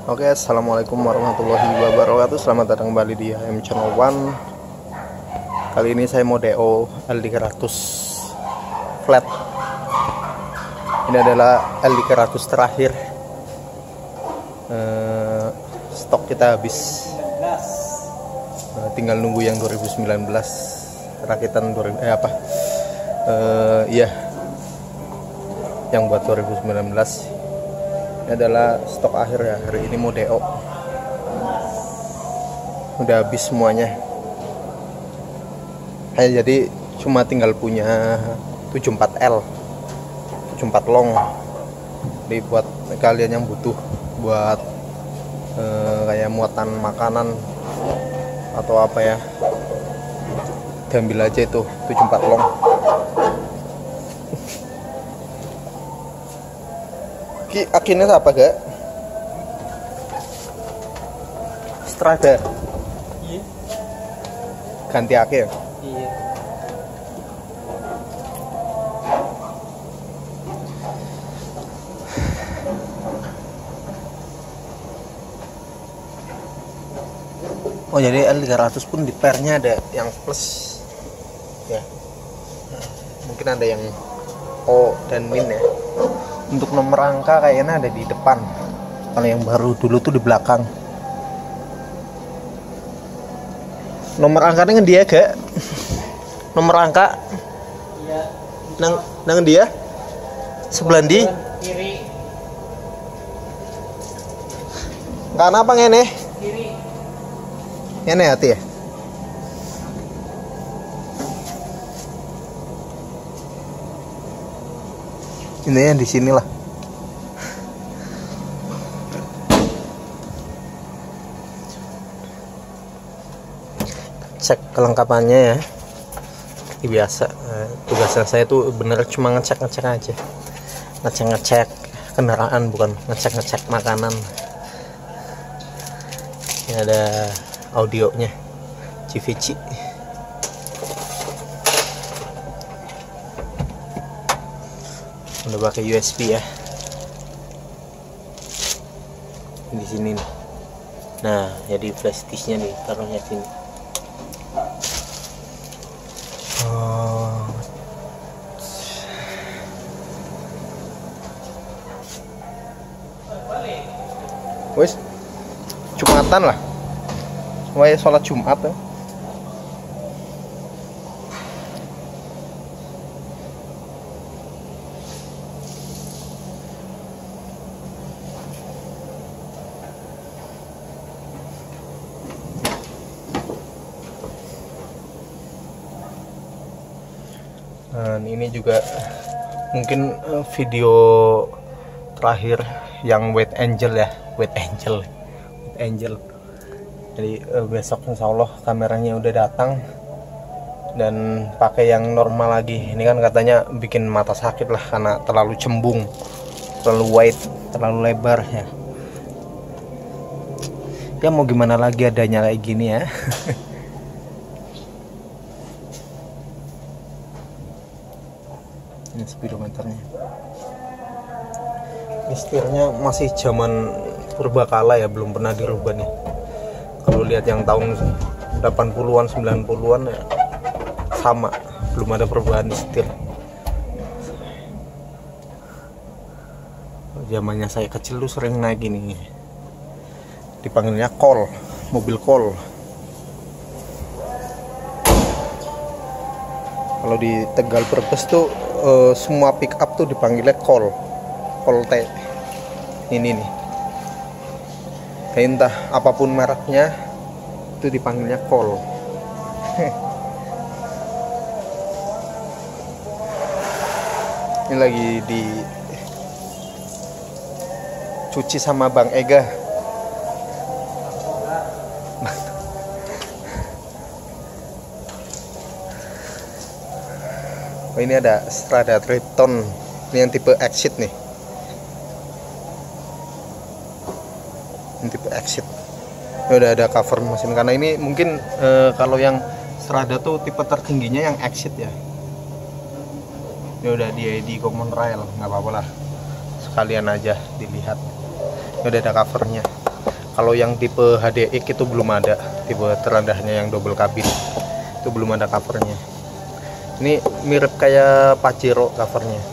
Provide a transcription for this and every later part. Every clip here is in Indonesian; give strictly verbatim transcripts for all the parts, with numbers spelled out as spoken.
Oke, assalamualaikum warahmatullahi wabarakatuh. Selamat datang kembali di H M Channel One. Kali ini saya mau D O L tiga ratus flat. Ini adalah L tiga ratus terakhir. Eh, stok kita habis. Eh, tinggal nunggu yang dua ribu sembilan belas rakitan dua ribu eh apa? Eh, iya. Yang buat dua ribu sembilan belas. Ini adalah stok akhir ya, hari ini mau D O. Udah habis semuanya. Hey, jadi cuma tinggal punya tujuh puluh empat L, tujuh puluh empat long. Jadi buat kalian yang butuh buat eh, kayak muatan makanan atau apa ya, diambil aja itu tujuh puluh empat long. Ki akhirnya apa gak? Strada. Iya. Ganti akhir. Iya. Oh, jadi L tiga ratus pun di pernya ada yang plus ya. Mungkin ada yang O dan min ya. Untuk nomor angka kayaknya ada di depan. Kalau yang baru dulu tuh di belakang. Nomor angkanya dia gak? Nomor angka? Iya. Nang nang dia? Sebelah di? Kiri. Karena apa ngene? Kiri. Ngene hati ya? Ini yang di sinilah. Cek kelengkapannya ya. Seperti biasa. Tugasnya saya tuh bener cuma ngecek-ngecek aja. Ngecek-ngecek kendaraan, bukan ngecek-ngecek makanan. Ini ada audionya. C V C. Udah pakai U S B ya. Di sini nih. Nah, jadi flash disknya nih taruhnya sini. Oh. Wes, Jumatan lah. Wah, sholat Jumat ya. Dan ini juga mungkin video terakhir yang White Angel ya, White Angel, White Angel. Jadi uh, besok insya Allah kameranya udah datang dan pakai yang normal lagi. Ini kan katanya bikin mata sakit lah karena terlalu cembung, terlalu wide, terlalu lebar ya. Ya mau gimana lagi adanya kayak gini ya. Ini speedometernya. Ini setirnya masih zaman purbakala ya, belum pernah dirubah nih. Kalau lihat yang tahun delapan puluhan sembilan puluhan ya sama, belum ada perubahan di setir. Zamannya saya kecil tuh sering naik ini. Dipanggilnya kol, mobil kol. Kalau di Tegal Brebes tuh Uh, semua pick up tuh dipanggilnya kol, kol T. Ini nih, kayak entah apapun mereknya itu dipanggilnya kol. Ini lagi dicuci sama Bang Ega. Oh, ini ada Strada Triton. Ini yang tipe exit nih. Ini tipe exit. Ini udah ada cover mesin karena ini mungkin e, kalau yang Strada tuh tipe tertingginya yang exit ya. Ini udah di di common rail, nggak apa-apa lah. Sekalian aja dilihat. Ini udah ada covernya. Kalau yang tipe H D X itu belum ada, tipe terendahnya yang double kabin itu belum ada covernya. Ini mirip kayak Pajero covernya.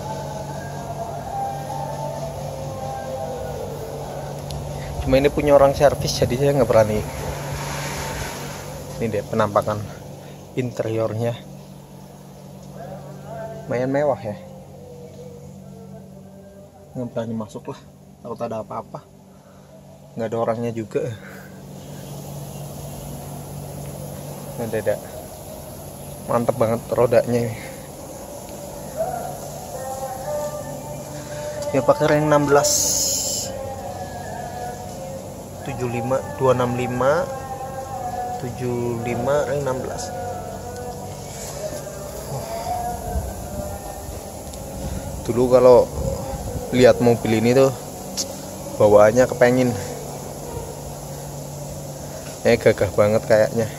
Cuma ini punya orang servis, jadi saya nggak berani. Ini deh penampakan interiornya, lumayan mewah ya. Nggak berani masuk lah, takut ada apa-apa. Nggak ada orangnya juga. Nggak ada. Mantep banget rodanya. Ya pakai ring enam belas tujuh lima dua enam lima tujuh lima ring enam belas. Dulu kalau lihat mobil ini tuh bawaannya kepengen. Eh gagah banget kayaknya.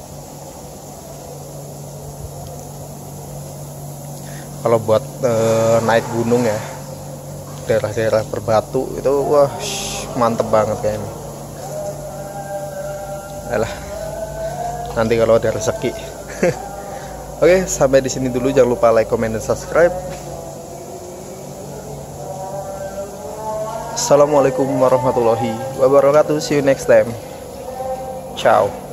Kalau buat e, naik gunung ya, daerah-daerah berbatu itu wah mantep banget kayaknya. Alah, nanti kalau ada rezeki. Oke, sampai di sini dulu. Jangan lupa like, comment, dan subscribe. Assalamualaikum warahmatullahi wabarakatuh. See you next time. Ciao.